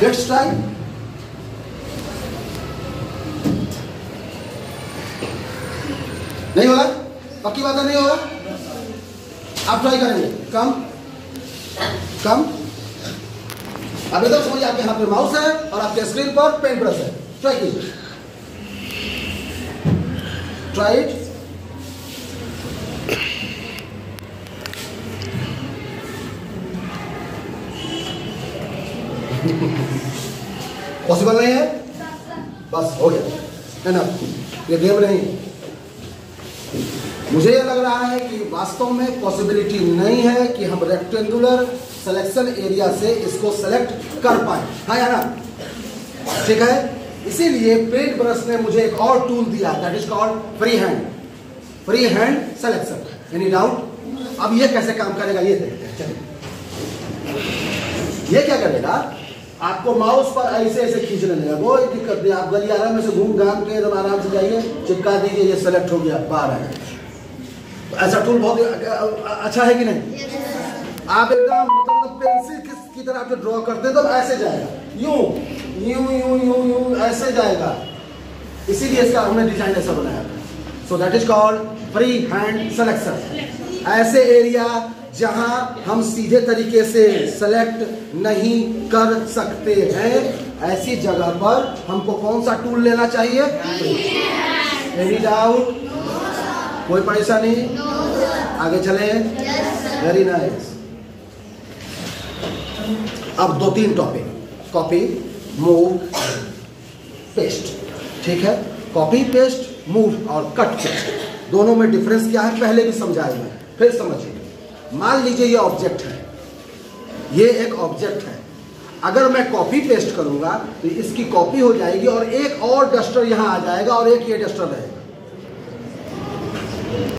Let's try. नहीं होगा, पक्की बात है नहीं होगा। आप ट्राई करेंगे। कम कम। अब एकदम समझिए, आपके हाथ में माउस है और आपके स्क्रीन पर पेन ब्रश है। ट्राई कीजिए, ट्राई इट। पॉसिबल नहीं है, बस हो गया, है ना। ये गेम नहीं। मुझे ये लग रहा है कि वास्तव में पॉसिबिलिटी नहीं है कि हम रेक्टेंगुलर सिलेक्शन एरिया से इसको सेलेक्ट कर पाए, हाँ या ना। ठीक है, इसीलिए पेंट ब्रश ने मुझे एक और टूल दिया, that is called free hand selection. Any doubt? अब ये कैसे काम करेगा ये देखते हैं। चलिए, ये क्या करेगा, आपको माउस पर ऐसे ऐसे खींचने लगेगा, कोई दिक्कत नहीं। आप गलियारा में से घूम घाम के एकदम आराम से जाइए, चिपका दीजिए, ये सेलेक्ट हो गया, बाहर है। ऐसा टूल बहुत अच्छा है कि नहीं? आप एकदम मतलब पेंसिल की तरह आप ड्रॉ करते हैं तो ऐसे जाएगा, यूं यूं यूं यूं यूं ऐसे जाएगा। इसीलिए इसका हमने डिजाइन ऐसा बनाया था। So that is called free hand selection. ऐसे एरिया जहां हम सीधे तरीके से सेलेक्ट नहीं कर सकते हैं, ऐसी जगह पर हमको कौन सा टूल लेना चाहिए? Any doubt? कोई परेशानी? आगे चले। Very nice. अब 2-3 टॉपिक, कॉपी, मूव, पेस्ट। ठीक है, कॉपी पेस्ट, मूव और कट पेस्ट, दोनों में डिफरेंस क्या है पहले भी समझाया मैं, फिर समझिए। मान लीजिए ये ऑब्जेक्ट है, ये एक ऑब्जेक्ट है। अगर मैं कॉपी पेस्ट करूंगा तो इसकी कॉपी हो जाएगी और एक और डस्टर यहां आ जाएगा और एक ये डस्टर रहेगा।